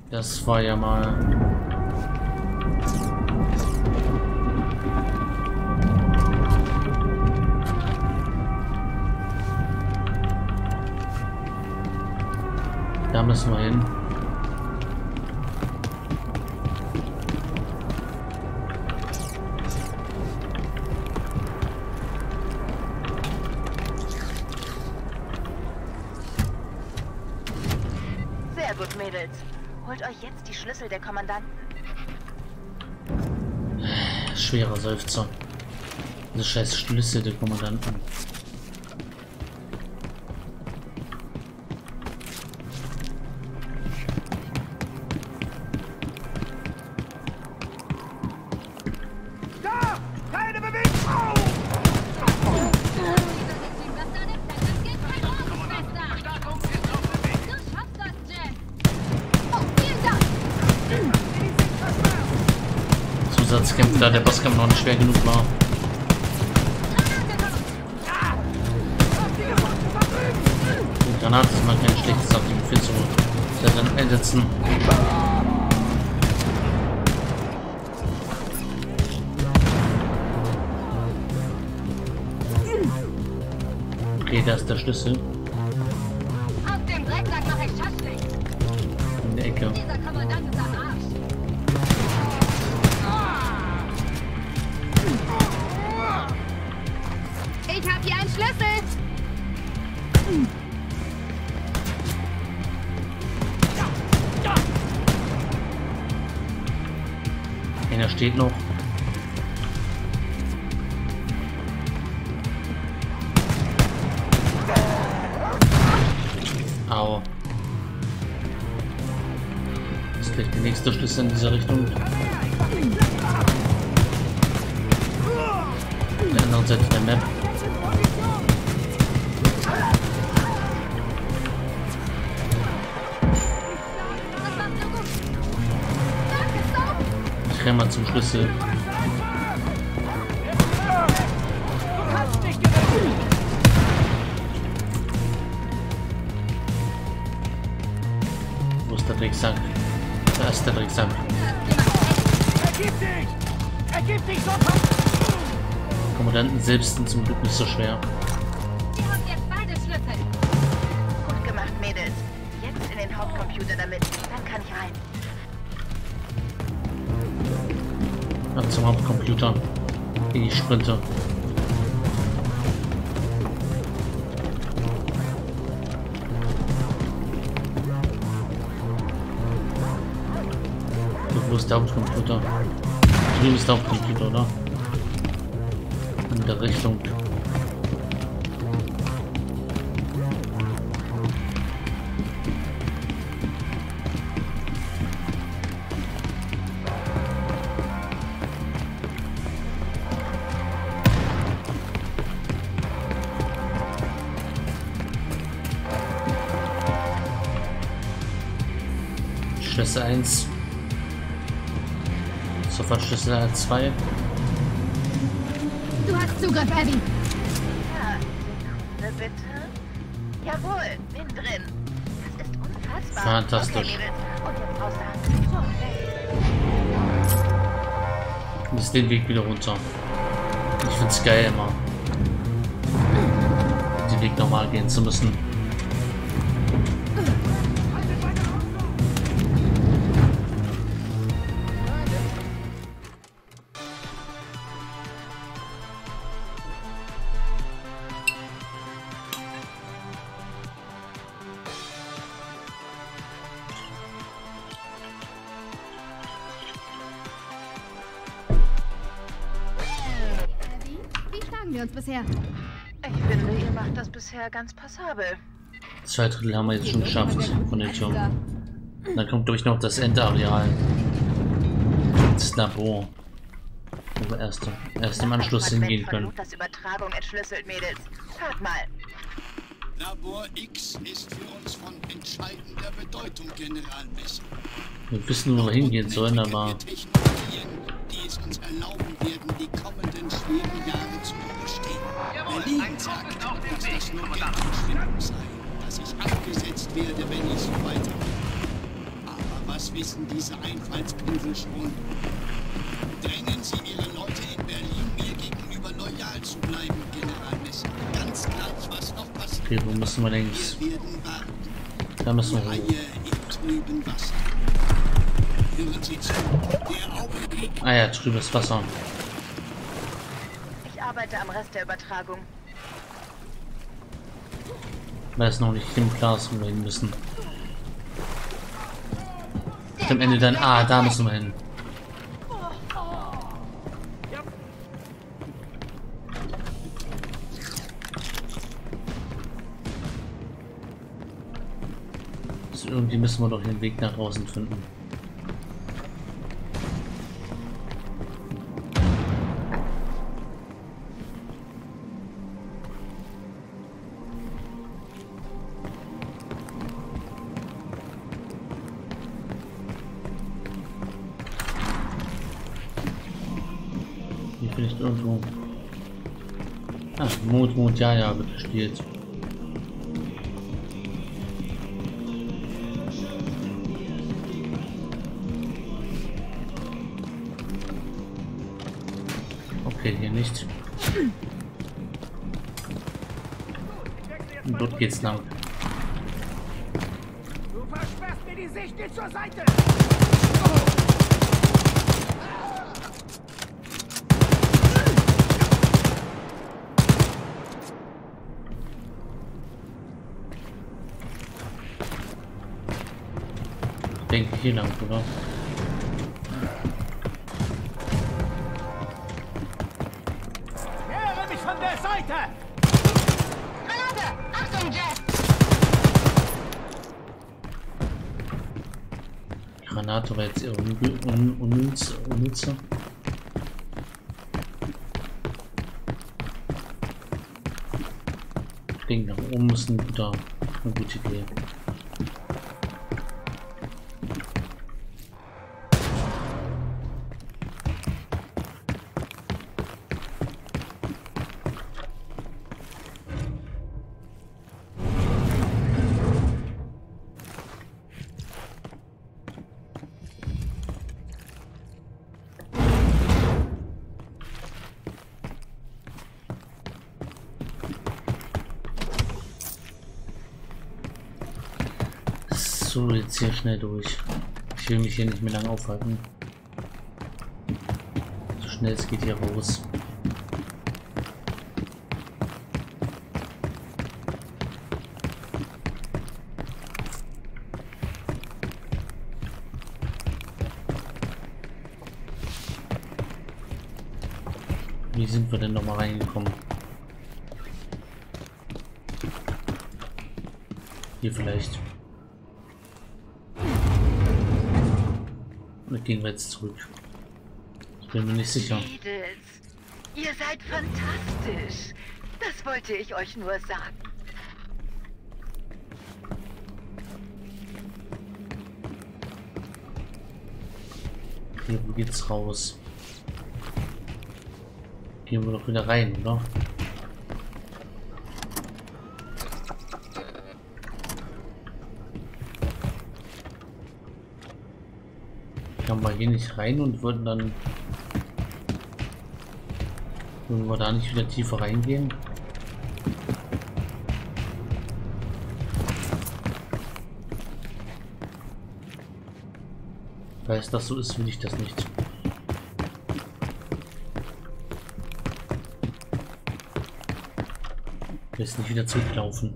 Das war ja mal... Da müssen wir hin. Sehr gut, Mädels. Holt euch jetzt die Schlüssel der Kommandanten. Schwerer Seufzer. Diese scheiß Schlüssel der Kommandanten. Zusatzkämpfe, da der Bosskampf noch nicht schwer genug war. Die Granate ist mal kein schlechtes auf dem Gefühl zu dann einsetzen. Okay, da ist der Schlüssel. Auf dem Drecksack mache ich Schaschlik. In der Ecke. Dieser Kommandant ist am Arsch. Ich habe hier einen Schlüssel. Einer steht noch. Au. Das ist gleich der nächste Schlüssel in dieser Richtung. Auf der anderen Seite der Map. Ich renne mal zum Schlüssel. Wo ist der Drecksack? Da ist der Drecksack. Ergib dich, sonst... Kommandanten selbst sind zum Glück nicht so schwer. Ihr habt jetzt beide Schlüssel. Gut gemacht, Mädels. Jetzt in den Hauptcomputer damit. Dann kann ich rein. Ab zum Hauptcomputer. Ich sprinte. Wo ist der Hauptcomputer? Drüben ist der Hauptcomputer, oder? In der Richtung. Schlüssel 1. Sofort Schlüssel 2. Du hast Zugriff, Abby. Ja, Sekunde bitte. Jawohl, bin drin. Das ist unfassbar. Fantastisch. Okay, Mädels. Und jetzt raus da. So, Bis den Weg wieder runter. Ich find's geil immer. Den Weg normal gehen zu müssen. Abby, wie schlagen wir uns bisher? ich finde, ihr macht das bisher ganz passabel. 2 Drittel haben wir jetzt schon geschafft von den Türmen. Dann kommt durch noch das Endareal. Das Labor. Wo wir erst im Anschluss hingehen können. Das Übertragung entschlüsselt, Mädels. Hört mal. Labor X ist für uns von entscheidender Bedeutung, General Messer. Wir wissen nur, wo wir hingehen sollen, aber... Technologien, die es uns erlauben werden, die kommenden schweren Jahre zu überstehen. Berlin sagt, dass das nur Geldverschwendung sei, dass ich abgesetzt werde, wenn ich so weitermache. Aber was wissen diese Einfallsprügel schon? Drängen Sie Ihre Leute in Berlin, mir gegenüber loyal zu bleiben, General Messer. Ganz gleich, was noch passiert. Okay, wo müssen wir links? Wir werden warten. Da müssen wir Haie hoch. im trüben Wasser. Hören Sie zu. Der Augenblick. Ah ja, trübes Wasser. Ich arbeite am Rest der Übertragung. Weil es noch nicht im Glas wo wir hin müssen. Und am Ende dann, ah, da müssen wir hin. Also irgendwie müssen wir doch den Weg nach draußen finden. Hier vielleicht irgendwo. Ah, Mond, ja, wird gespielt. Okay, hier nicht. Und dort geht's lang. Du versperrst mir die Sicht, geh zur Seite! Ich denke hier lang, oder? Kehre mich von der Seite! Granate! Achtung, Jet! Granate war jetzt eher unnütze. Ich denke, nach oben ist eine gute Idee. So, jetzt hier schnell durch. Ich will mich hier nicht mehr lange aufhalten. So schnell es geht hier raus. Wie sind wir denn noch mal reingekommen? Hier vielleicht. Oder gehen wir jetzt zurück? Ich bin mir nicht sicher. Mädels, ihr seid fantastisch. Das wollte ich euch nur sagen. Hier, wo geht's raus? Gehen wir doch wieder rein, oder? Kamen wir hier nicht rein und wollten dann... Wollen wir da nicht wieder tiefer reingehen? Weil es das so ist, will ich das nicht. Ich will jetzt nicht wieder zurücklaufen.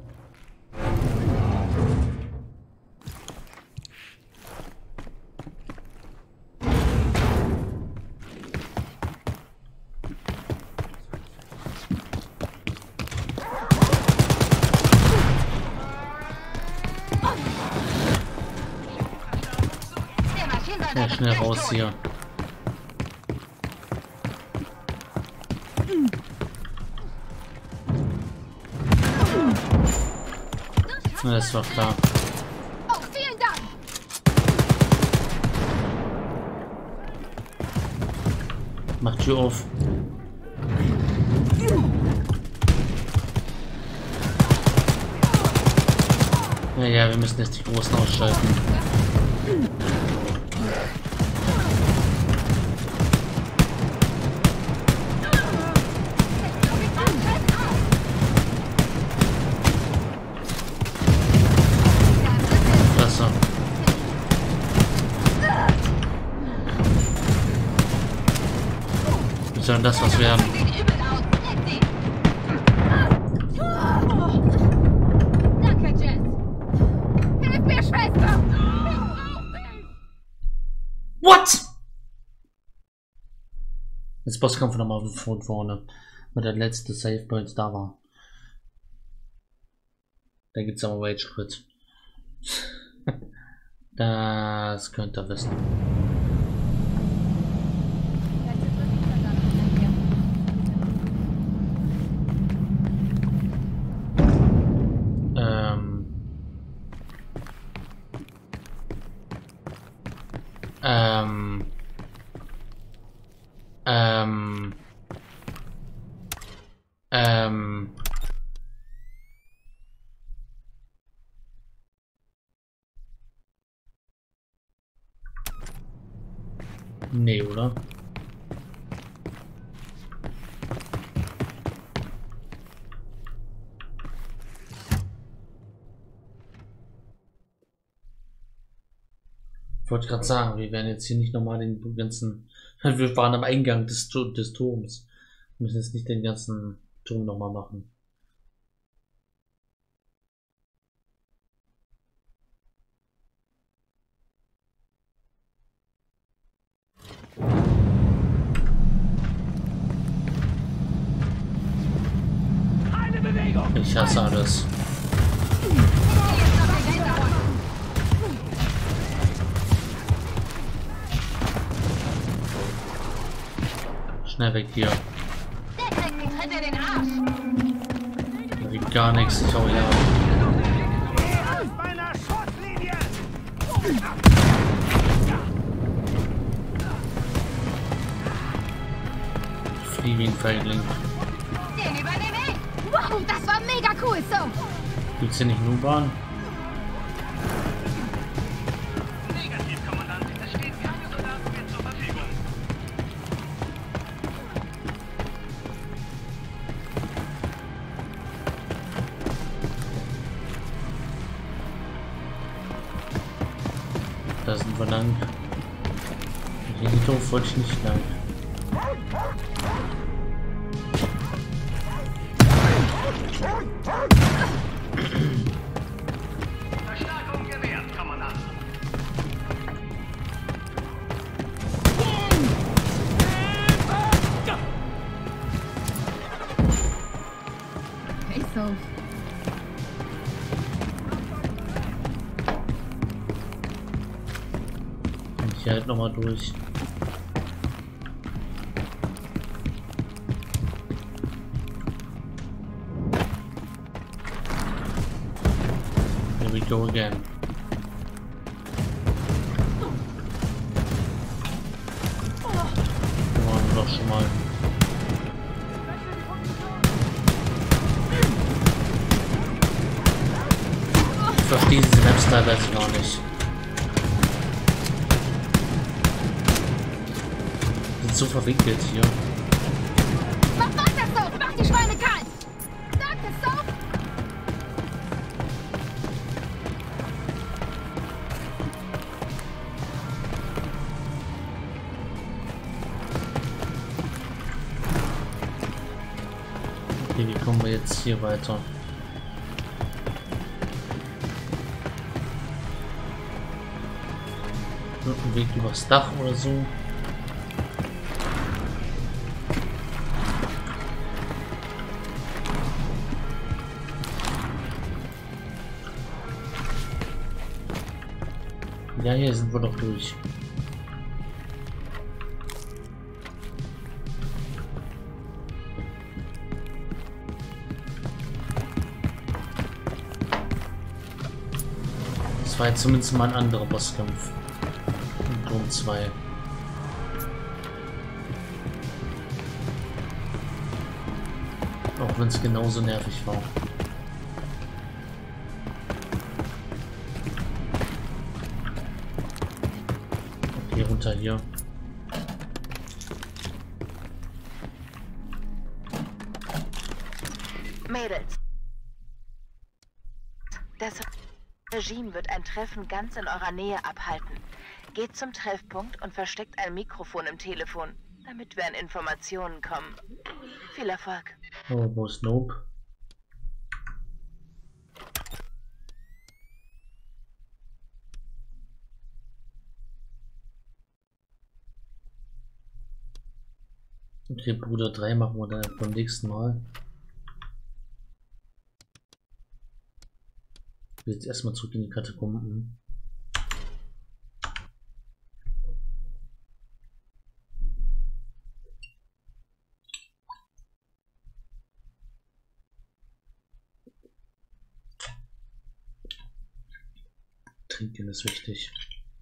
Ja, schnell raus hier. Na, das war klar. Oh, vielen Dank! Mach Tür auf. Ja, wir müssen jetzt die Großen ausschalten. Wie soll denn das was werden? Sieht übel aus. Leck sie. Danke, Jess. Hilf mir, Schwester. What? Jetzt Bosskampf nochmal von vorne. Weil der letzte Save Point da war. Da gibt's aber Rage Quit. Das könnt ihr wissen. Nee, oder? Ich wollte gerade sagen, wir werden jetzt hier nicht nochmal den ganzen... Wir waren am Eingang des Turms. Wir müssen jetzt nicht den ganzen Turm nochmal machen. Eine Bewegung! Ich hasse alles. Schnell weg hier. Der kriegt einen Tritt in den Arsch. Da liegt gar nichts. Ich hau ja. Aus meiner Schusslinie! Flieh wie ein Feigling. Den übernehme ich. Wow, das war mega cool, so. Gibt's hier nicht eine U-Bahn? Negativ, Kommandant. Es stehen keine Soldaten mehr zur Verfügung. Da sind wir lang. Hier in die Turm wollte ich nicht lang. Verstärkung gewährt, Kommandant. Hey, so. Und hier halt nochmal durch. Here we go again. Da waren wir doch schon mal. Ich verstehe diese Maps teilweise gar nicht. Die sind so verwickelt hier. Mach weiter, so. Mach die Schweine kalt. Danke, so. Okay, wie kommen wir jetzt hier weiter? Ein Weg übers Dach oder so. Ja, hier sind wir doch durch. Das war jetzt zumindest mal ein anderer Bosskampf. In Turm 2. Auch wenn es genauso nervig war. Okay, runter hier. Mädels. Das Regime wird ein Treffen ganz in eurer Nähe abhalten. Geht zum Treffpunkt und versteckt ein Mikrofon im Telefon. damit wir an Informationen kommen. Viel Erfolg. Oh, wo ist Nope? Okay, Bruder 3 machen wir dann beim nächsten Mal. Jetzt erstmal zurück in die Katakomben. Trinken ist wichtig.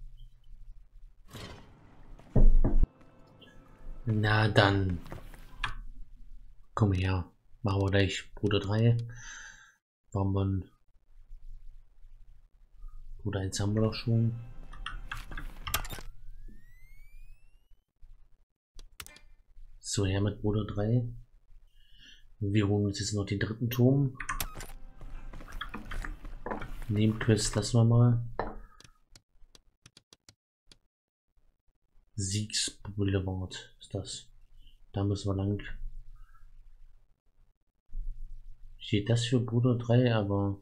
Na dann. Komm her. Machen wir gleich Bruder 3. Warum man. Bruder 1 haben wir doch schon. So, her mit Bruder 3. Wir holen uns jetzt noch den dritten Turm. Nebenquest lassen wir mal. Siegsboulevard ist das. Da müssen wir lang. Steht das für Bruder 3, aber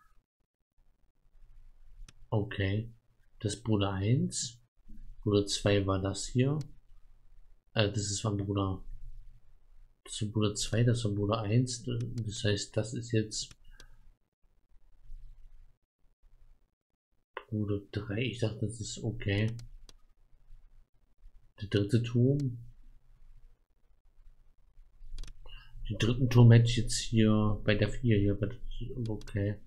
okay. Das Bruder 1. Bruder 2 war das hier. Das ist von Bruder. Das war Bruder 2, das war Bruder 1. Das heißt, das ist jetzt Bruder 3. Ich dachte, das ist okay. Der dritte Turm. Den dritten Turm hätte ich jetzt hier bei der 4 hier. Okay.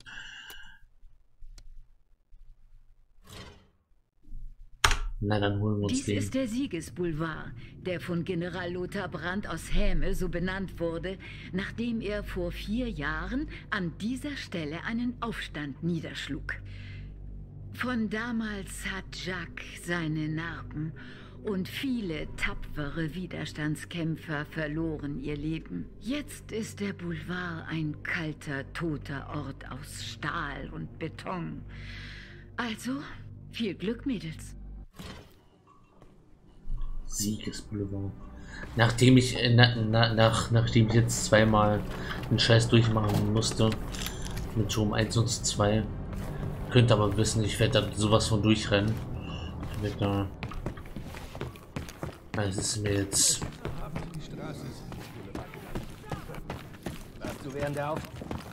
Na, dann holen wir uns Dies den. ist der Siegesboulevard, der von General Lothar Brandt aus Häme so benannt wurde, nachdem er vor 4 Jahren an dieser Stelle einen Aufstand niederschlug. Von damals hat Jacques seine Narben und viele tapfere Widerstandskämpfer verloren ihr Leben. Jetzt ist der Boulevard ein kalter, toter Ort aus Stahl und Beton. Also, viel Glück, Mädels. Siegesboulevard. Nachdem ich nachdem ich jetzt zweimal den Scheiß durchmachen musste mit Turm 1 und 2, könnt aber wissen, ich werde da sowas von durchrennen. Ich werde da. Das ist mir jetzt. Du während der Auf...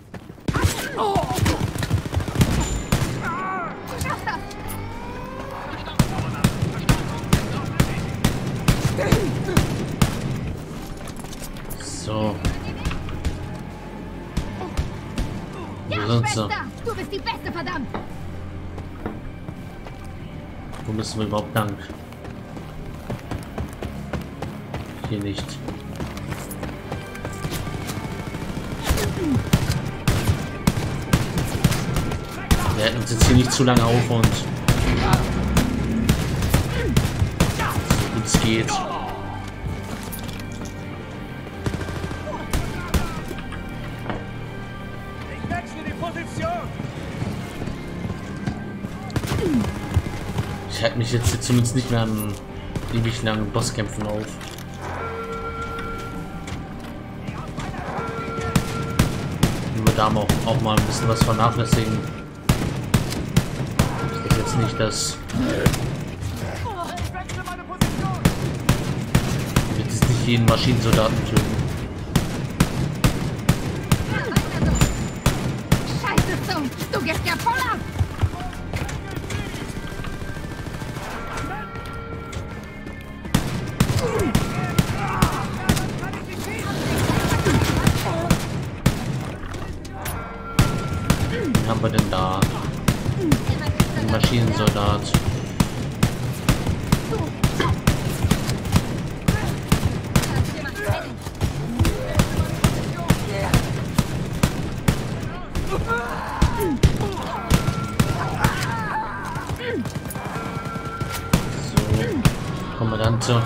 So. Ja, Wo sind sie? Schwester! Du bist die Beste, verdammt! Wo müssen wir überhaupt lang? Hier nicht. Wir halten uns jetzt hier nicht zu lange auf und so gut es geht. Ich wechsle die Position! Ich halte mich jetzt zumindest nicht mehr an ewig langen Bosskämpfen auf. Nur da auch mal ein bisschen was vernachlässigen. Ich denke jetzt nicht, dass Ich wechsle meine Position! jetzt nicht jeden Maschinensoldaten töten. Scheiße, Zung! Du gehst ja voll ab! Wen haben wir denn da? Ein Maschinensoldat. So, Kommandante.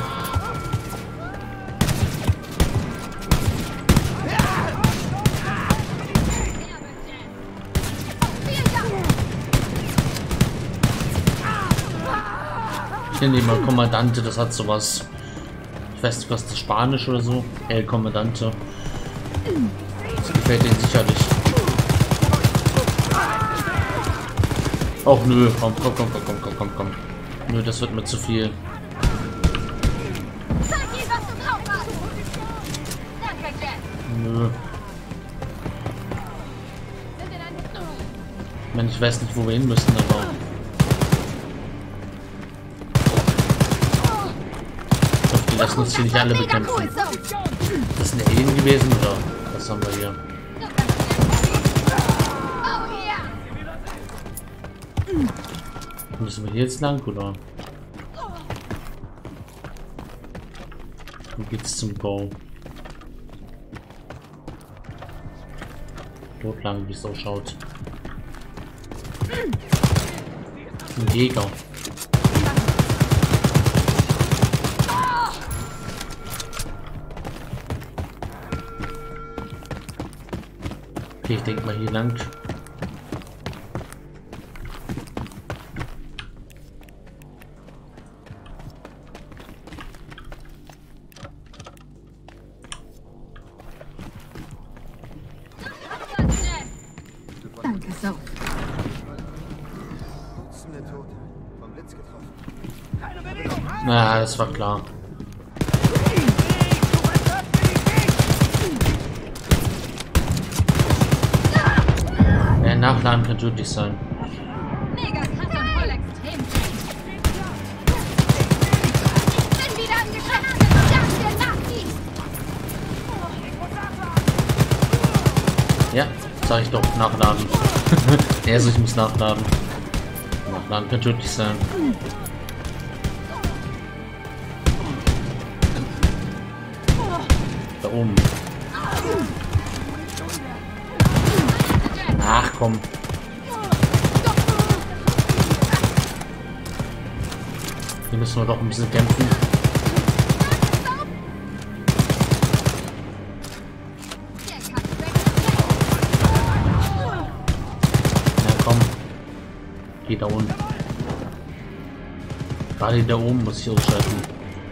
Ich nenne ihn mal Kommandante, das hat sowas weiß nicht, was das Spanisch oder so. El Kommandante. Das gefällt Ihnen sicherlich. Och nö, komm. Nö, das wird mir zu viel. Zeig ihm, was du drauf hast. Danke, Jack. Nö. Ich meine, ich weiß nicht, wo wir hin müssen, aber... Ich hoffe, die lassen uns hier nicht alle bekämpfen. Das sind Alien gewesen, oder? Was haben wir hier? Müssen wir hier jetzt lang, oder? Wo geht's zum Go? Dort lang, wie es ausschaut. Ein Jäger. Okay, ich denke mal hier lang. Danke, so. Na, das war klar. Nachladen kann tödlich sein. Mega krasser, voll extrem. Bin wieder angeschlossen. Dass der nachgießt. Ja, sag ich doch, nachladen. Also ich muss nachladen. Nachladen kann tödlich sein. Da oben. Ach komm. Hier müssen wir doch ein bisschen kämpfen. Ja komm. Geh da unten. Gerade da oben muss ich ausschalten.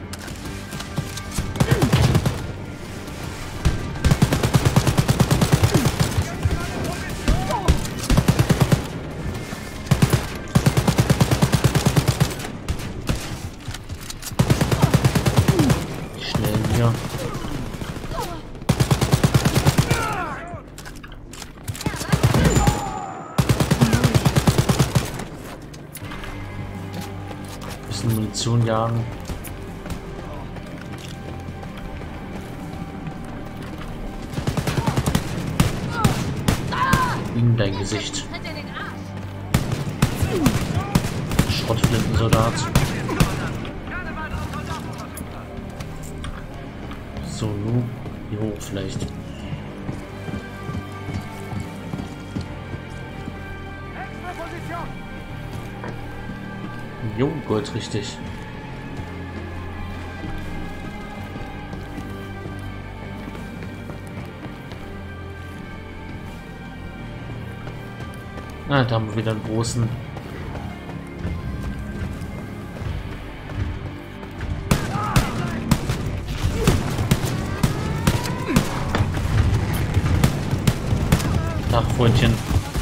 Munition jagen. In dein Gesicht. Schrottflintensoldat. So, nun hier hoch vielleicht. Jo, Gold, richtig. Ah, da haben wir wieder einen großen. Tag, Freundchen.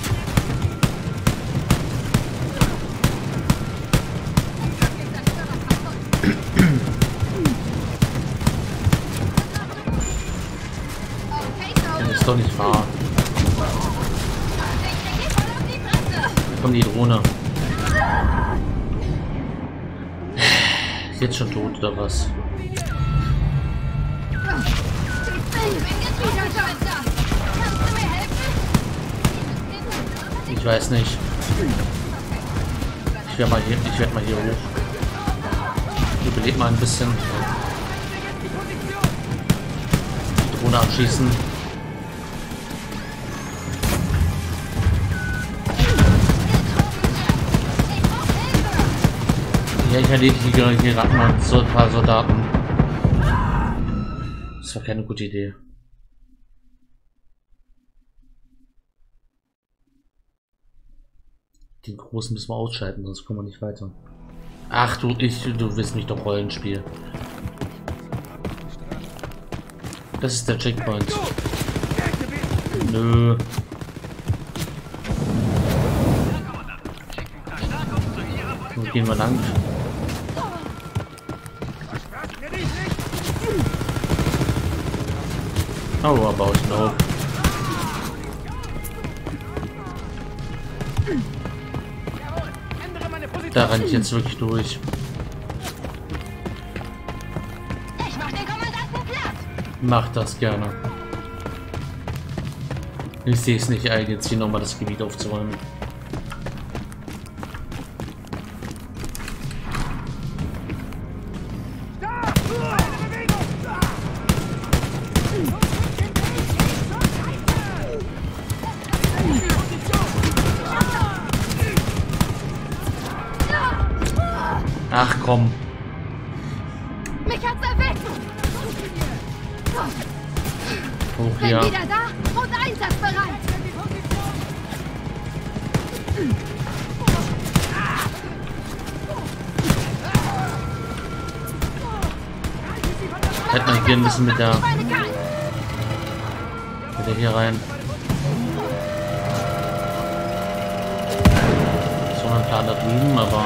Ist doch nicht wahr. Komm, die Drohne. Ist jetzt schon tot oder was? Ich weiß nicht. Ich werde mal hier hoch. Ich überlebe mal ein bisschen. Die Drohne abschießen. Ja, ich erledige hier gerade mal so ein paar Soldaten. Das war keine gute Idee. Den Großen müssen wir ausschalten, sonst kommen wir nicht weiter. Ach du willst mich doch Rollenspiel. Das ist der Checkpoint. Nö. Wo gehen wir lang? Aua, baue ich noch. Da renne ich jetzt wirklich durch. Ich mach den Kommandanten platt. Mach das gerne. Ich sehe es nicht ein, jetzt hier nochmal das Gebiet aufzuräumen. Ach komm. Mich hat's erwischt. Hoch Bin hier. wieder da und einsatzbereit. Hätte man hier ein bisschen mit der hier rein. So ein Plan da drüben, aber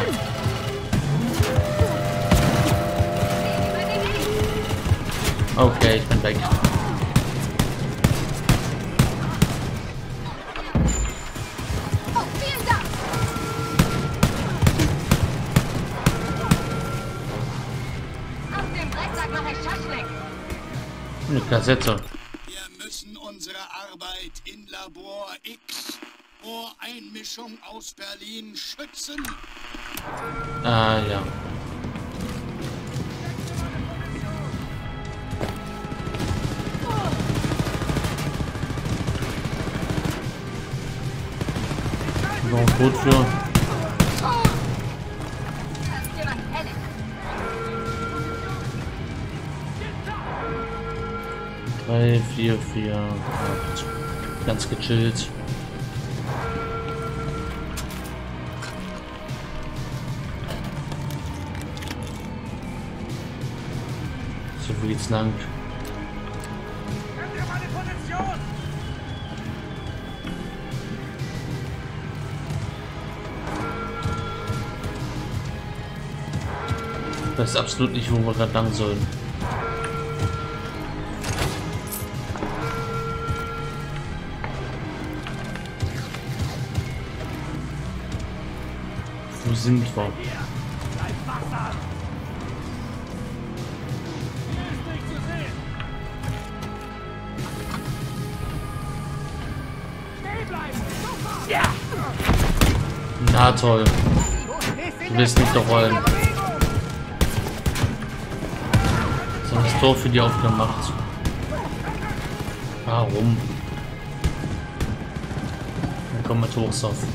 okay, ich bin weg. Oh, vielen Dank. Aus dem Drecksack mache ich Schaschlik. Eine Kassette. Wir müssen unsere Arbeit in Labor X vor Einmischung aus Berlin schützen. Ah ja. Noch ein Code für. Jemand helle. 3, 4, 4, 8. Ganz gechillt. So, wo geht's lang? Ich weiß absolut nicht, wo wir gerade lang sollen. Wo sind wir? Na toll. Du willst nicht doch rollen. So das Tor für die aufgemacht. Warum? Dann kommen wir hoch auf.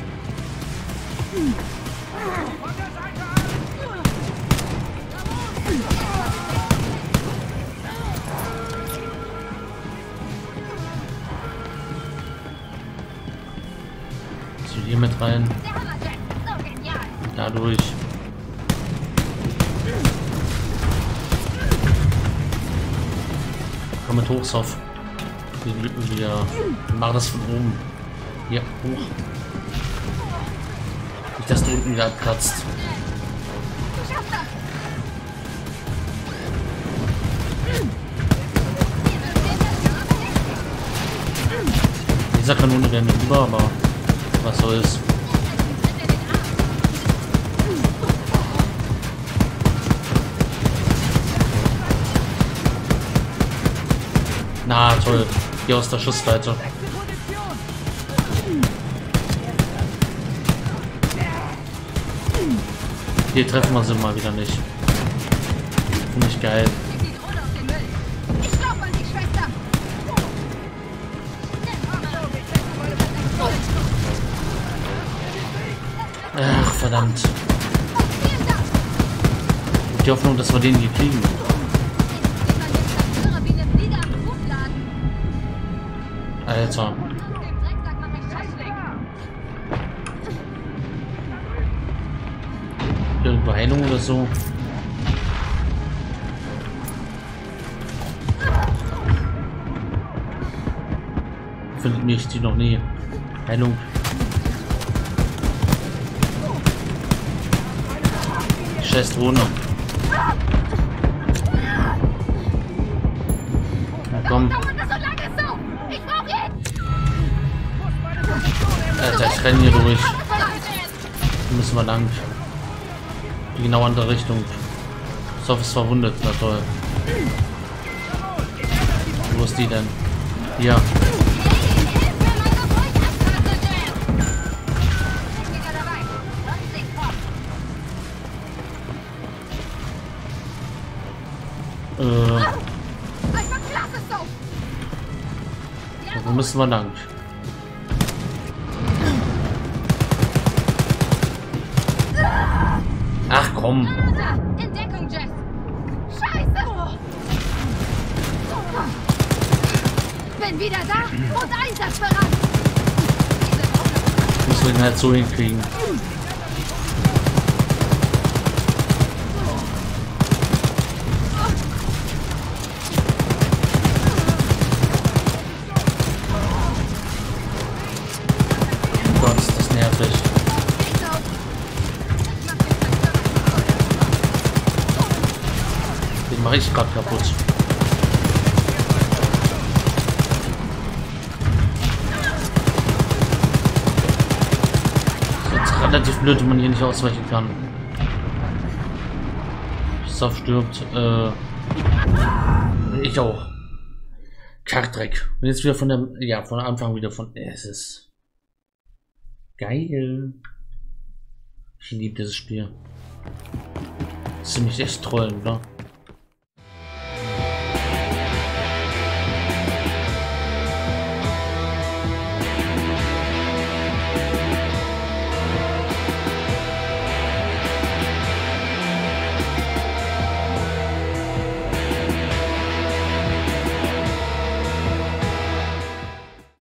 So, hier mit rein. Der Hammerjet. So genial. Dadurch. Komm mit hoch auf. Wir machen das von oben. Ja, hoch. Nicht, dass du unten wieder abkratzt. Du schaffst das. Dieser Kanone wäre mir lieber, aber was soll's. Na toll, hier aus der Schussseite. Hier treffen wir sie mal wieder nicht. Finde ich geil. Gib die Drohne auf den Müll. Ich glaub an die Schwester. Ach, verdammt. Oh, vielen Dank. Die Hoffnung, dass wir den hier kriegen. Alter. Irgendwo Heilung oder so. findet mich die noch nie. Heilung. Scheiß Drohne. Na komm. Alter, ich renne hier durch. Hier müssen wir lang. Die genau andere Richtung. Sof ist verwundet, na toll. Wo ist die denn? Hier. Wo müssen wir lang? Ach komm. Entdeckung, Jess. Scheiße. Bin wieder da und einsatzbereit. Müssen wir den halt so hinkriegen. Gott, ist das nervig. Den mache ich gerade kaputt. Ist relativ blöd, wenn man hier nicht ausweichen kann. Sof stirbt. Ich auch. Kackdreck. Und jetzt wieder von der, ja, von Anfang wieder von. Es ist geil. Ich liebe dieses Spiel. Das ist ziemlich echt trollen, oder?